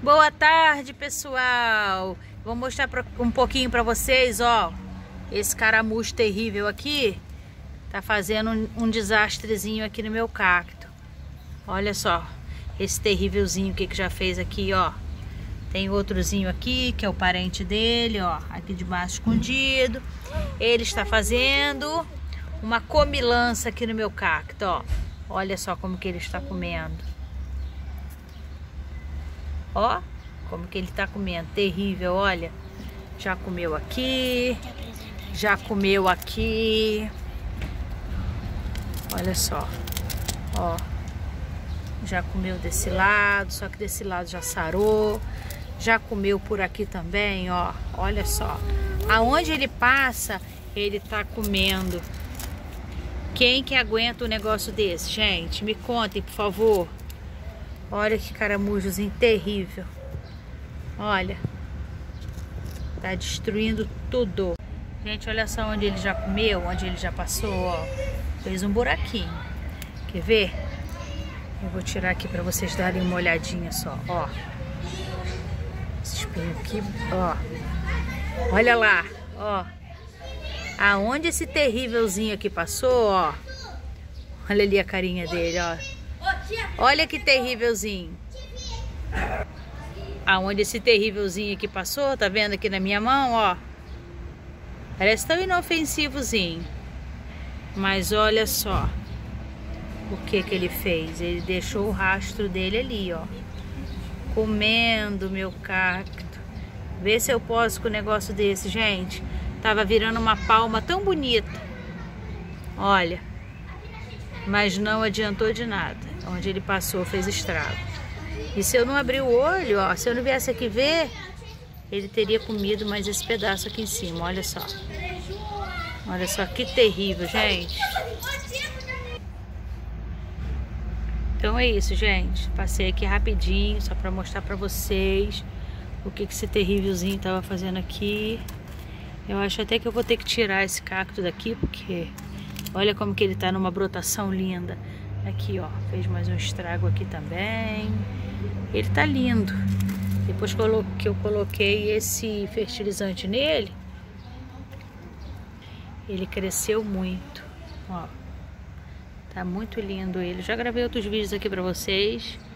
Boa tarde, pessoal. Vou mostrar um pouquinho para vocês, ó. Esse caramujo terrível aqui tá fazendo um desastrezinho aqui no meu cacto. Olha só, esse terrívelzinho que já fez aqui, ó. Tem outrozinho aqui, que é o parente dele, ó, aqui debaixo escondido. Ele está fazendo uma comilança aqui no meu cacto, ó. Olha só como que ele está comendo. Ó, como que ele tá comendo, terrível, olha. Já comeu aqui, já comeu aqui. Olha só, ó. Já comeu desse lado, só que desse lado já sarou. Já comeu por aqui também, ó. Olha só. Aonde ele passa, ele tá comendo. Quem que aguenta um negócio desse, gente? Me contem, por favor. Olha que caramujozinho terrível. Olha. Tá destruindo tudo. Gente, olha só onde ele já comeu, onde ele já passou, ó. Fez um buraquinho. Quer ver? Eu vou tirar aqui pra vocês darem uma olhadinha só, ó. Esse espelho aqui, ó. Olha lá, ó. Aonde esse terrívelzinho aqui passou, ó. Olha ali a carinha dele, ó. Olha que terrívelzinho. Aonde esse terrívelzinho aqui passou, tá vendo aqui na minha mão, ó. Parece tão inofensivozinho. Mas olha só o que que ele fez. Ele deixou o rastro dele ali, ó. Comendo meu cacto. Vê se eu posso com um negócio desse, gente. Tava virando uma palma tão bonita. Olha. Mas não adiantou de nada. Onde ele passou fez estrago. E se eu não abrir o olho, ó, se eu não viesse aqui ver, ele teria comido mais esse pedaço aqui em cima, olha só. Olha só que terrível, gente. Então é isso, gente. Passei aqui rapidinho, só pra mostrar pra vocês o que esse terrívelzinho tava fazendo aqui. Eu acho até que eu vou ter que tirar esse cacto daqui, porque olha como que ele tá numa brotação linda. Aqui, ó, fez mais um estrago aqui também. Ele tá lindo. Depois que eu coloquei esse fertilizante nele, ele cresceu muito, ó. Tá muito lindo ele. Já gravei outros vídeos aqui pra vocês.